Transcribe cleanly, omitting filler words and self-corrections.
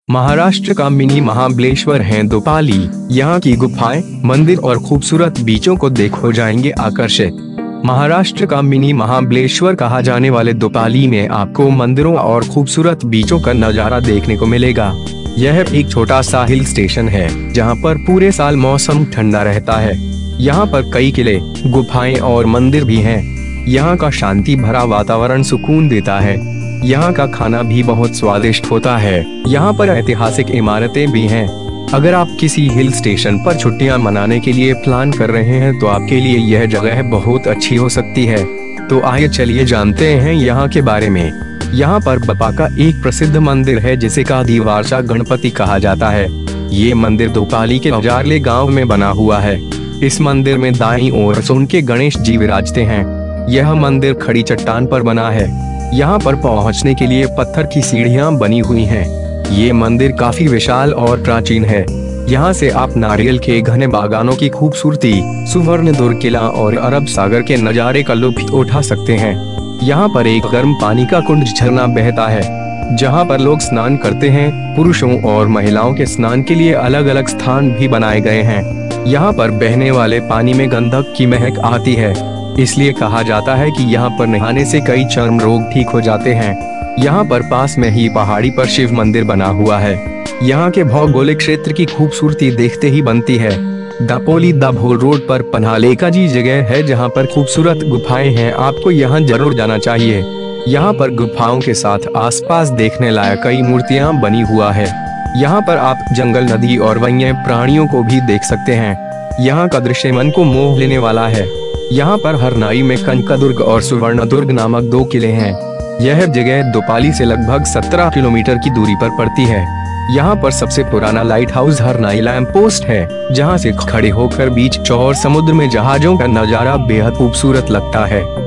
महाराष्ट्र का मिनी महाबलेश्वर है दोपाली। यहाँ की गुफाएं, मंदिर और खूबसूरत बीचों को देखो जाएंगे आकर्षित। महाराष्ट्र का मिनी महाबलेश्वर कहा जाने वाले दोपाली में आपको मंदिरों और खूबसूरत बीचों का नजारा देखने को मिलेगा। यह एक छोटा सा हिल स्टेशन है जहाँ पर पूरे साल मौसम ठंडा रहता है। यहाँ पर कई किले, गुफाएं और मंदिर भी हैं। यहाँ का शांति भरा वातावरण सुकून देता है। यहाँ का खाना भी बहुत स्वादिष्ट होता है। यहाँ पर ऐतिहासिक इमारतें भी हैं। अगर आप किसी हिल स्टेशन पर छुट्टियाँ मनाने के लिए प्लान कर रहे हैं तो आपके लिए यह जगह बहुत अच्छी हो सकती है। तो आइए चलिए जानते हैं यहाँ के बारे में। यहाँ पर बप्पा का एक प्रसिद्ध मंदिर है जिसे का दीवारचा गणपति कहा जाता है। ये मंदिर दोपाली के औजारले गांव में बना हुआ है। इस मंदिर में दाईं ओर सोन के गणेश जी विराजते हैं। यह मंदिर खड़ी चट्टान पर बना है। यहाँ पर पहुँचने के लिए पत्थर की सीढ़ियाँ बनी हुई हैं। ये मंदिर काफी विशाल और प्राचीन है। यहाँ से आप नारियल के घने बागानों की खूबसूरती, सुवर्णदुर्ग किला और अरब सागर के नज़ारे का लुत्फ उठा सकते हैं। यहाँ पर एक गर्म पानी का कुंड झरना बहता है जहाँ पर लोग स्नान करते हैं। पुरुषों और महिलाओं के स्नान के लिए अलग अलग स्थान भी बनाए गए हैं। यहाँ पर बहने वाले पानी में गंधक की महक आती है, इसलिए कहा जाता है कि यहाँ पर नहाने से कई चर्म रोग ठीक हो जाते हैं। यहाँ पर पास में ही पहाड़ी पर शिव मंदिर बना हुआ है। यहाँ के भौगोलिक क्षेत्र की खूबसूरती देखते ही बनती है। दापोली दाभोल रोड पर पन्हालेखा जी जगह है जहाँ पर खूबसूरत गुफाएं हैं। आपको यहाँ जरूर जाना चाहिए। यहाँ पर गुफाओं के साथ आसपास देखने लायक कई मूर्तियाँ बनी हुआ है। यहाँ पर आप जंगल, नदी और वन्य प्राणियों को भी देख सकते हैं। यहाँ का दृश्य मन को मोह लेने वाला है। यहाँ पर हरनाई में कनकादुर्ग और सुवर्णदुर्ग नामक 2 किले हैं। यह जगह दोपाली से लगभग 17 किलोमीटर की दूरी पर पड़ती है। यहाँ पर सबसे पुराना lighthouse Harnai lamp post है जहाँ से खड़े होकर बीच और समुद्र में जहाजों का नजारा बेहद खूबसूरत लगता है।